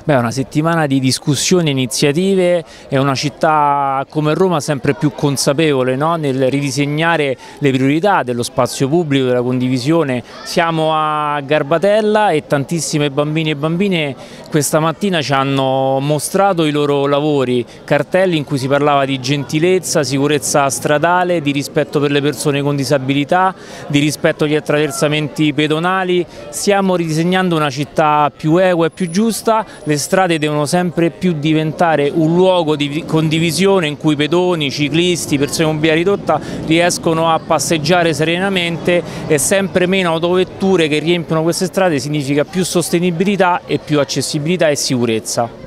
Beh, una settimana di discussioni e iniziative, è una città come Roma sempre più consapevole, no? Nel ridisegnare le priorità dello spazio pubblico, della condivisione. Siamo a Garbatella e tantissime bambini e bambine questa mattina ci hanno mostrato i loro lavori, cartelli in cui si parlava di gentilezza, sicurezza stradale, di rispetto per le persone con disabilità, di rispetto agli attraversamenti pedonali. Stiamo ridisegnando una città più equa e più giusta. Le strade devono sempre più diventare un luogo di condivisione in cui pedoni, ciclisti, persone con mobilità ridotta riescono a passeggiare serenamente, e sempre meno autovetture che riempiono queste strade significa più sostenibilità e più accessibilità e sicurezza.